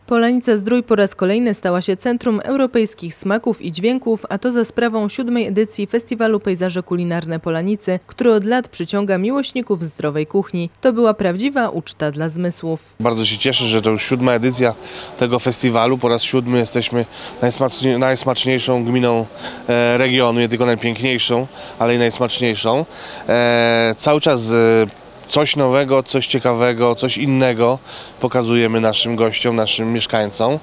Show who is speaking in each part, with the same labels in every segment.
Speaker 1: Polanice-Zdrój po raz kolejny stała się centrum europejskich smaków i dźwięków, a to za sprawą 7. edycji Festiwalu Pejzaże Kulinarne Polanicy, który od lat przyciąga miłośników zdrowej kuchni. To była prawdziwa uczta dla zmysłów.
Speaker 2: Bardzo się cieszę, że to już 7. edycja tego festiwalu. Po raz 7 jesteśmy najsmaczniejszą gminą regionu, nie tylko najpiękniejszą, ale i najsmaczniejszą. Cały czas coś nowego, coś ciekawego, coś innego pokazujemy naszym gościom, naszym mieszkańcom.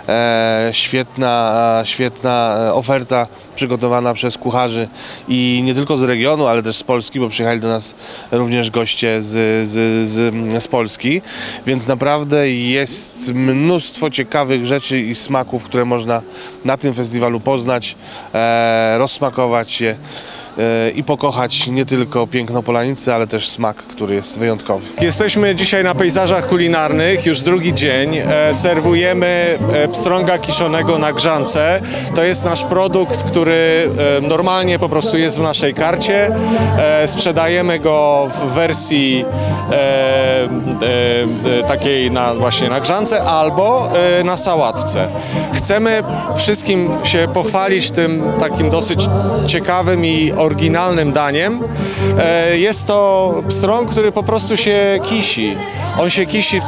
Speaker 2: Świetna oferta przygotowana przez kucharzy i nie tylko z regionu, ale też z Polski, bo przyjechali do nas również goście z Polski, więc naprawdę jest mnóstwo ciekawych rzeczy i smaków, które można na tym festiwalu poznać, rozsmakować je i pokochać nie tylko piękno Polanicy, ale też smak, który jest wyjątkowy.
Speaker 3: Jesteśmy dzisiaj na pejzażach kulinarnych, już drugi dzień. Serwujemy pstrąga kiszonego na grzance. To jest nasz produkt, który normalnie po prostu jest w naszej karcie. Sprzedajemy go w wersji takiej właśnie na grzance albo na sałatce. Chcemy wszystkim się pochwalić tym takim dosyć ciekawym i oryginalnym daniem. Jest to pstrąg, który po prostu się kisi. On się kisi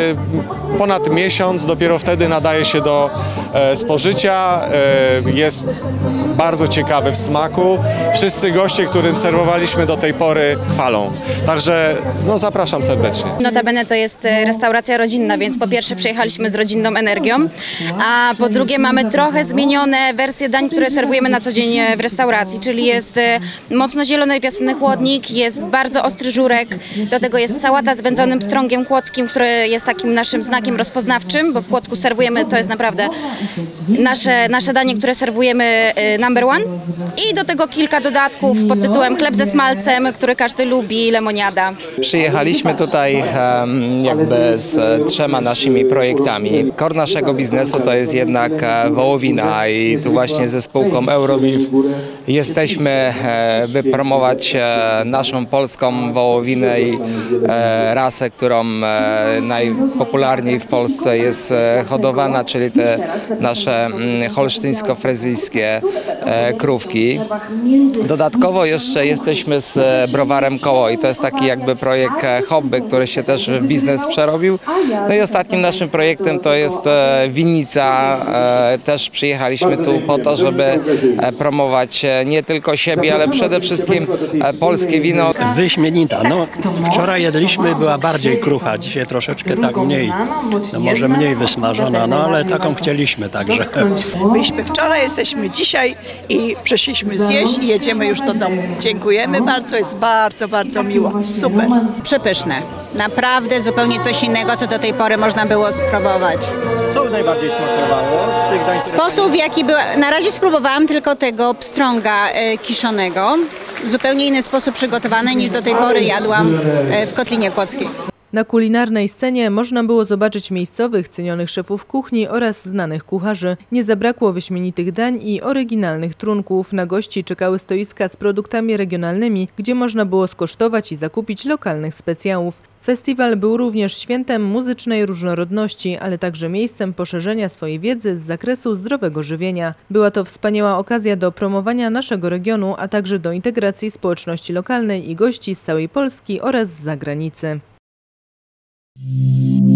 Speaker 3: ponad miesiąc, dopiero wtedy nadaje się do spożycia. Jest bardzo ciekawy w smaku. Wszyscy goście, którym serwowaliśmy do tej pory, chwalą. Także no, zapraszam serdecznie.
Speaker 4: Notabene to jest restauracja rodzinna, więc po pierwsze przyjechaliśmy z rodzinną energią, a po drugie mamy trochę zmienione wersje dań, które serwujemy na co dzień w restauracji, czyli jest mocno zielony wiosny chłodnik, jest bardzo ostry żurek, do tego jest sałata z wędzonym pstrągiem kłodzkim, który jest takim naszym znakiem rozpoznawczym, bo w Kłodzku serwujemy, to jest naprawdę nasze danie, które serwujemy number one. I do tego kilka dodatków pod tytułem chleb ze smalcem, który każdy lubi, lemoniada.
Speaker 5: Przyjechaliśmy tutaj jakby z 3 naszymi projektami. Core naszego biznesu to jest jednak wołowina i tu właśnie ze spółką Eurobeef jesteśmy, by promować naszą polską wołowinę i rasę, którą najpopularniej w Polsce jest hodowana, czyli te nasze holsztyńsko-frezyjskie krówki. Dodatkowo jeszcze jesteśmy z browarem Koło i to jest taki jakby projekt hobby, który się też w biznes przerobił. No i ostatnim naszym projektem to jest winnica. Też przyjechaliśmy tu po to, żeby promować nie tylko siebie, ale przede wszystkim polskie wino.
Speaker 6: Wyśmienita. No, wczoraj jedliśmy, była bardziej krucha, dzisiaj troszeczkę tak mniej, no może mniej wysmażona, no ale taką chcieliśmy także.
Speaker 7: Byliśmy wczoraj, jesteśmy dzisiaj i przyszliśmy zjeść i jedziemy już do domu. Dziękujemy bardzo, jest bardzo, bardzo miło. Super.
Speaker 8: Przepyszne. Naprawdę zupełnie coś innego, co do tej pory można było spróbować.
Speaker 6: Co najbardziej smakowało z tych dań?
Speaker 8: Sposób, w jaki była... Na razie spróbowałam tylko tego pstrąga kiszonego. Zupełnie inny sposób przygotowany niż do tej pory jadłam w Kotlinie Kłodzkiej.
Speaker 1: Na kulinarnej scenie można było zobaczyć miejscowych, cenionych szefów kuchni oraz znanych kucharzy. Nie zabrakło wyśmienitych dań i oryginalnych trunków. Na gości czekały stoiska z produktami regionalnymi, gdzie można było skosztować i zakupić lokalnych specjałów. Festiwal był również świętem muzycznej różnorodności, ale także miejscem poszerzenia swojej wiedzy z zakresu zdrowego żywienia. Była to wspaniała okazja do promowania naszego regionu, a także do integracji społeczności lokalnej i gości z całej Polski oraz z zagranicy.